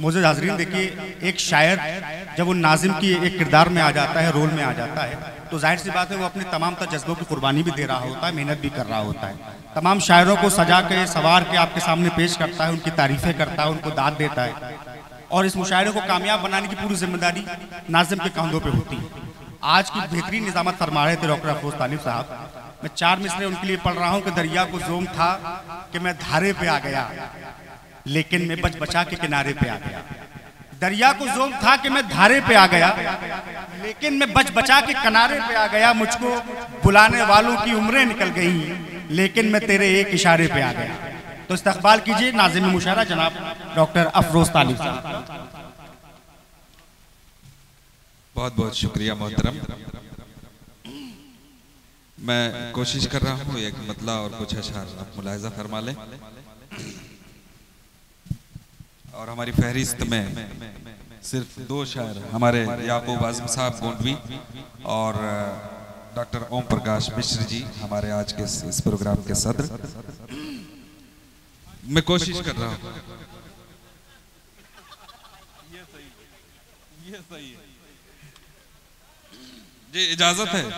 मोअज़्ज़ज़ हाज़रीन, देखिए एक शायर जब वो नाज़िम की एक किरदार में आ जाता है, रोल में आ जाता है, तो जाहिर सी बात है वो अपने तमाम तर जज्बों की कुर्बानी भी दे रहा होता है, मेहनत भी कर रहा होता है। तमाम शायरों को सजा के सवार के आपके सामने पेश करता है, उनकी तारीफ़ें करता है, उनको दाद देता है, और इस मुशायरे को कामयाब बनाने की पूरी जिम्मेदारी नाज़िम के कंधों पर होती है। आज की बेहतरीन निज़ामत फरमा रहे थे डॉक्टर अफरोज़ तालिब साहब। मैं 4 मिसरे उनके लिए पढ़ रहा हूँ कि दरिया को ज़ोम था कि मैं धारे पे आ गया, लेकिन मैं बच बचा के किनारे पे आ गया। दरिया को ज़ोम था कि मैं धारे पे आ गया, लेकिन मैं बच बचा के किनारे पे आ गया। मुझको बुलाने वालों की उम्रें निकल गई, लेकिन मैं तेरे एक इशारे पे आ गया। तो इस्तकबाल कीजिए नाज़िम मुशायरा जनाब डॉक्टर अफरोज़ तालिब साहब। बहुत बहुत शुक्रिया मोहतरम। मैं कोशिश कर रहा हूँ एक मतला और कुछ अशार आप मुलाहिज़ा फरमा लें। और हमारी फहरिस्त में सिर्फ 2 शायर हमारे याकूब आज़म साहब गोंडवी और डॉक्टर ओम प्रकाश मिश्र जी हमारे आज के इस प्रोग्राम के सदर। मैं कोशिश कर रहा हूँ। ये सही है जी, इजाजत है।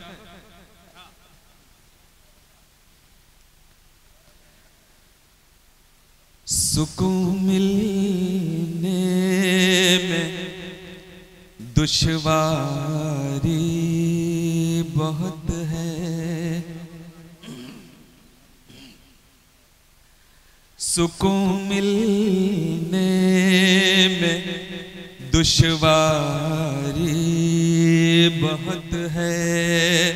सुकून मिलने में दुश्वारी बहुत है, सुकून मिलने में दुश्वारी बहुत है,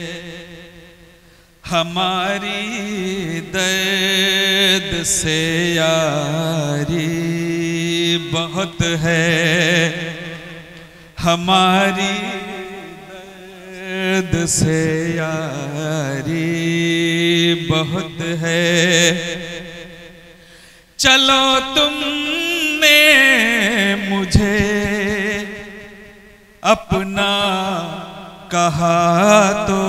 हमारी दर्द से यारी बहुत है, हमारी दर्द से यारी बहुत है। चलो तुमने मुझे अपना कहा तो,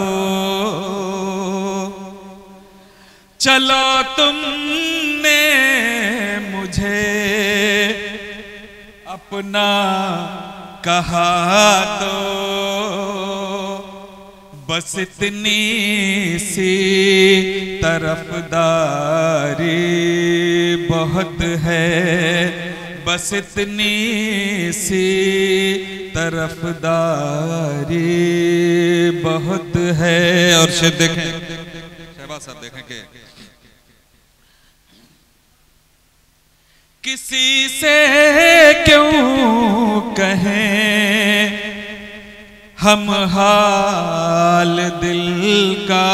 चलो तुमने मुझे अपना कहा तो, बस इतनी सी तरफदारी बहुत है, बस इतनी सी तरफदारी बहुत है। और शेर देखें, शहबाज साहब देखें कि किसी से क्यों कहें हम हाल दिल का,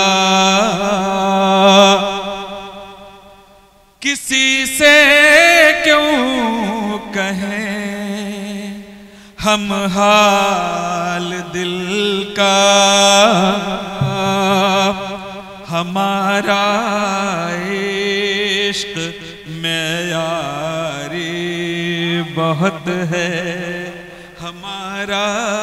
किसी से क्यों कहें हम हाल दिल का, हमारा इश्क में यारी बहुत है, हमारा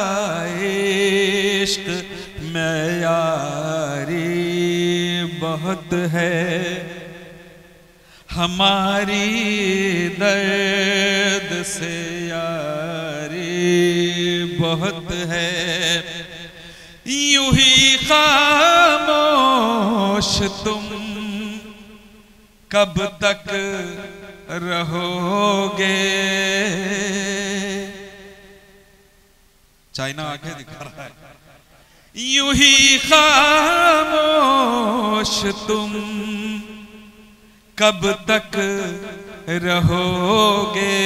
इश्क में यारी बहुत है, हमारी दर्द से यारी बहुत है। यूं ही खामोश तुम कब तक रहोगे, चाइना आंखें दिखा रहा है। यूं ही खामोश तुम कब तक रहोगे,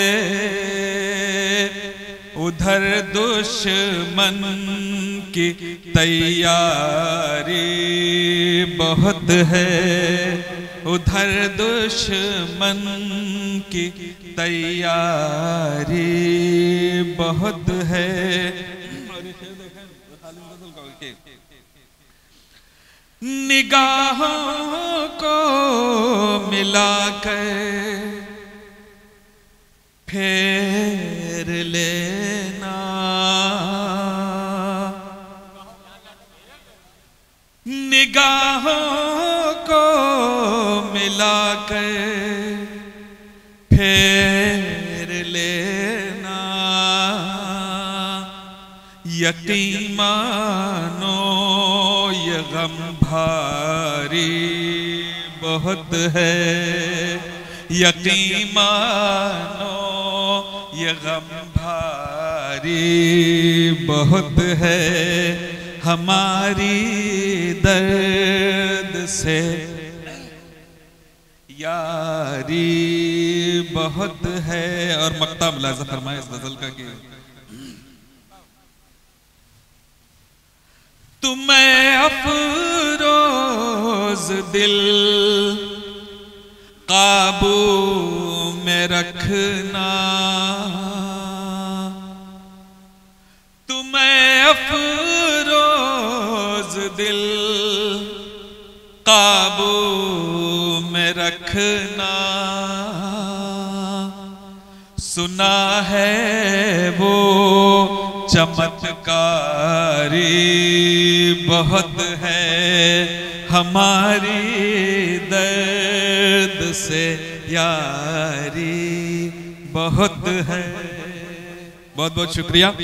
उधर दुश्मन की तैयारी बहुत है, उधर दुश्मन की तैयारी बहुत है। निगाहों को मिलाकर फेर लेना, निगाहों को मिलाकर फेर ले यकीन मानो ये गम भारी बहुत है, यकीन मानो ये गम भारी बहुत है, हमारी दर्द से यारी बहुत है। और मक्ता मुलाज़ा फरमाए इस गजल का कि तुम्हें अफरोज दिल काबू में रखना, तुम्हें अफरोज दिल काबू में रखना, सुना है वो चमत्कारी बहुत है, हमारी दर्द से यारी बहुत है। बहुत बहुत शुक्रिया।